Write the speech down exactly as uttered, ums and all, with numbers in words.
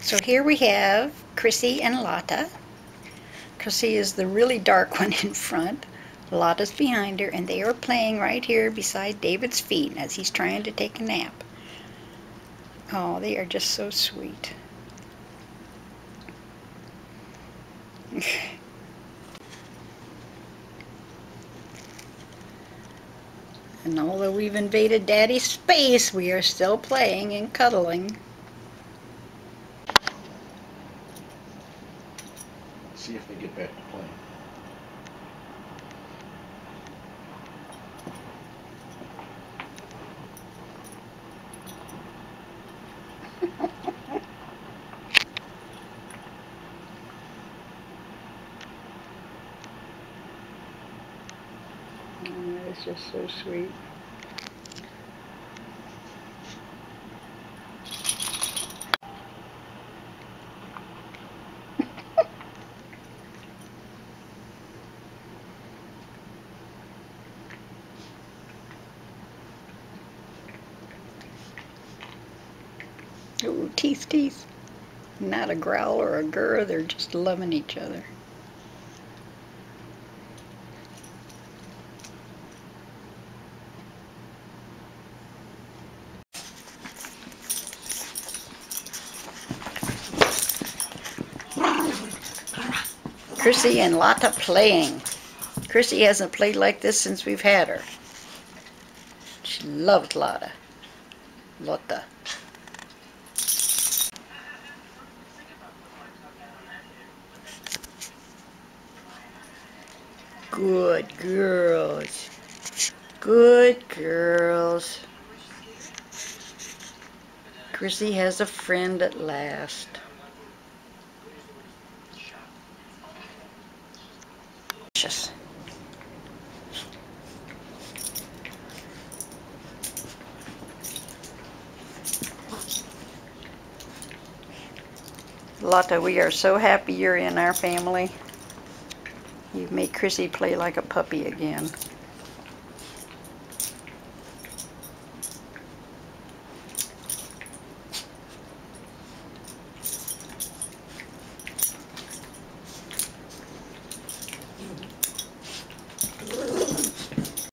So here we have Chrissie and Lotta. Chrissie is the really dark one in front. Lotta's behind her, and they are playing right here beside David's feet as he's trying to take a nap. Oh, they are just so sweet. And although we've invaded Daddy's space, we are still playing and cuddling. See if they get back to playing. Oh, it's just so sweet. Oh, teeth, teeth. Not a growl or a grr, they're just loving each other. Chrissie and Lotta playing. Chrissie hasn't played like this since we've had her. She loved Lotta. Lotta. Good girls. Good girls. Chrissie has a friend at last. Precious. Lotta, we are so happy you're in our family. You've made Chrissie play like a puppy again.